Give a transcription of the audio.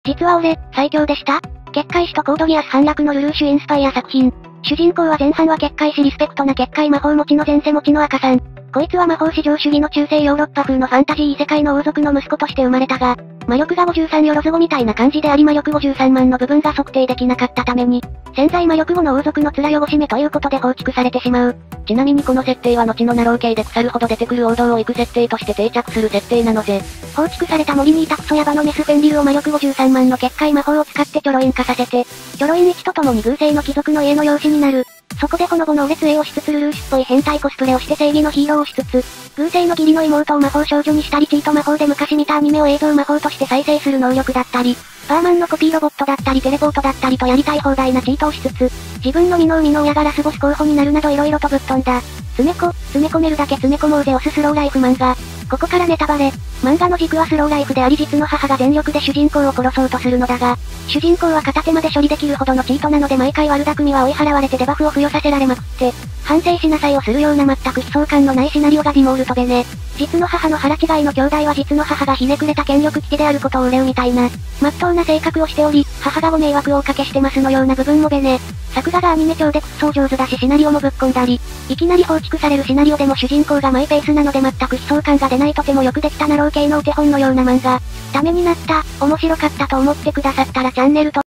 実は俺、最強でした？結界師とコードギアス反落のルルーシュインスパイア作品。主人公は前半は結界師リスペクトな結界魔法持ちの前世持ちの赤さん。こいつは魔法至上主義の中世ヨーロッパ風のファンタジー異世界の王族の息子として生まれたが、魔力が53よろず5みたいな感じであり魔力53万の部分が測定できなかったために、潜在魔力5の王族の面汚し目ということで放逐されてしまう。 ちなみにこの設定は後のナロー系で腐るほど出てくる王道を行く設定として定着する設定なのぜ。 放逐された森にいたクソヤバのメスフェンリルを魔力53万の結界魔法を使ってチョロイン化させて、チョロイン1と共に偶星の貴族の家の養子になる。そこでほのぼのお列絵をしつつルルーシュっぽい変態コスプレをして正義のヒーローをしつつ、偶星の義理の妹を魔法少女にしたりチート魔法で昔見たアニメを映像魔法として再生する能力だったり、パーマンのコピーロボットだったりテレポートだったりとやりたい放題なチートをしつつ、自分の身の生みの親がラスボス候補になるなど色々とぶっ飛んだ。詰め込めるだけ詰め込もうぜオススローライフ漫画。ここからネタバレ。漫画の軸はスローライフであり実の母が全力で主人公を殺そうとするのだが、主人公は片手まで処理できるほどのチートなので毎回悪巧みは追い払われてデバフを付与させられまくって、反省しなさいをするような全く悲壮感のないシナリオがディモールとベネ。実の母の腹違いの兄弟は実の母がひねくれた権力基地であることを憂うみたいな、真っ当な性格をしており、母がご迷惑をおかけしてますのような部分もベネ。作画がアニメ調でくっそ上手だしシナリオもぶっ込んだり、いきなり放逐されるシナリオでも主人公がマイペースなので全く悲壮感が出ないとてもよくできたナロー系のお手本のような漫画。ためになった、面白かったと思ってくださったらチャンネル登録